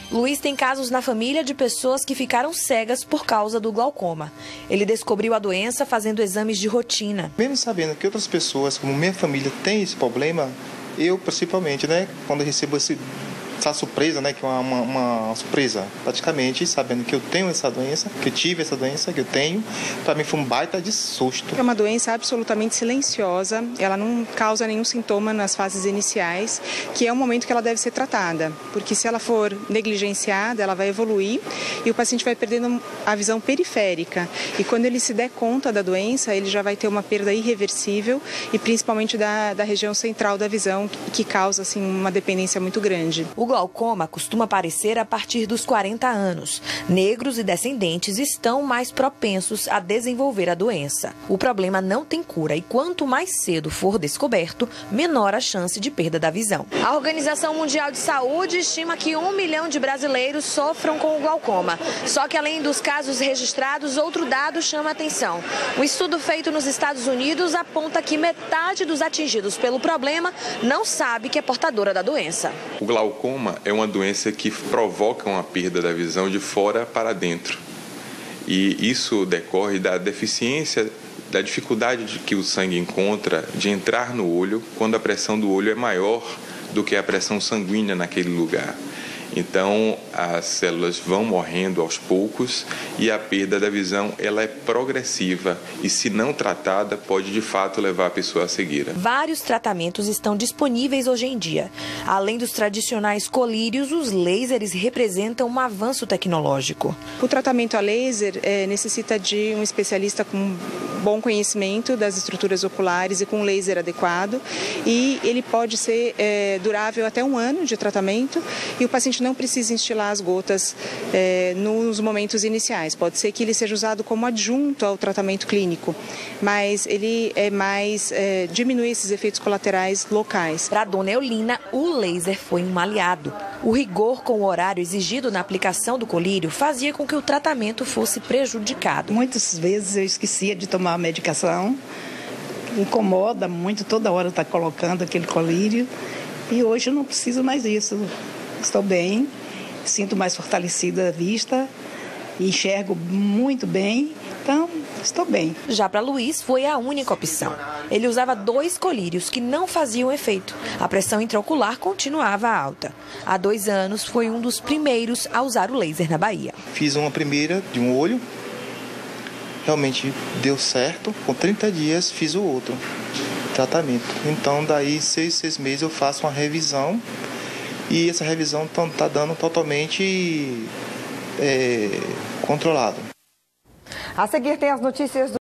Luiz tem casos na família de pessoas que ficaram cegas por causa do glaucoma. Ele descobriu a doença fazendo exames de rotina. Mesmo sabendo que outras pessoas, como minha família, têm esse problema, eu principalmente, quando eu recebo essa surpresa, que é uma surpresa, praticamente, sabendo que eu tenho essa doença, que eu tive essa doença, que eu tenho, para mim foi um baita de susto. É uma doença absolutamente silenciosa, ela não causa nenhum sintoma nas fases iniciais, que é o momento que ela deve ser tratada, porque se ela for negligenciada, ela vai evoluir e o paciente vai perdendo a visão periférica. E quando ele se der conta da doença, ele já vai ter uma perda irreversível e principalmente da região central da visão, que causa assim, uma dependência muito grande. O glaucoma costuma aparecer a partir dos 40 anos. Negros e descendentes estão mais propensos a desenvolver a doença. O problema não tem cura e quanto mais cedo for descoberto, menor a chance de perda da visão. A Organização Mundial de Saúde estima que 1 milhão de brasileiros sofram com o glaucoma. Só que além dos casos registrados, outro dado chama a atenção. Um estudo feito nos Estados Unidos aponta que metade dos atingidos pelo problema não sabe que é portadora da doença. O glaucoma é uma doença que provoca uma perda da visão de fora para dentro. E isso decorre da deficiência, da dificuldade que o sangue encontra de entrar no olho quando a pressão do olho é maior do que a pressão sanguínea naquele lugar. Então, as células vão morrendo aos poucos e a perda da visão ela é progressiva e, se não tratada, pode de fato levar a pessoa à cegueira. Vários tratamentos estão disponíveis hoje em dia. Além dos tradicionais colírios, os lasers representam um avanço tecnológico. O tratamento a laser necessita de um especialista com bom conhecimento das estruturas oculares e com um laser adequado. E ele pode ser durável até 1 ano de tratamento e o paciente não precisa instilar as gotas nos momentos iniciais. Pode ser que ele seja usado como adjunto ao tratamento clínico, mas ele diminui esses efeitos colaterais locais. Para a dona Eulina, o laser foi um aliado. O rigor com o horário exigido na aplicação do colírio fazia com que o tratamento fosse prejudicado. Muitas vezes eu esquecia de tomar a medicação, incomoda muito toda hora estar colocando aquele colírio e hoje eu não preciso mais disso. Estou bem, sinto mais fortalecida a vista, enxergo muito bem, então estou bem. Já para Luiz foi a única opção. Ele usava 2 colírios que não faziam efeito. A pressão intraocular continuava alta. Há 2 anos foi um dos primeiros a usar o laser na Bahia. Fiz uma primeira de um olho, realmente deu certo, com 30 dias fiz o outro tratamento. Então daí 6 meses eu faço uma revisão. E essa revisão está dando totalmente controlado. A seguir tem as notícias do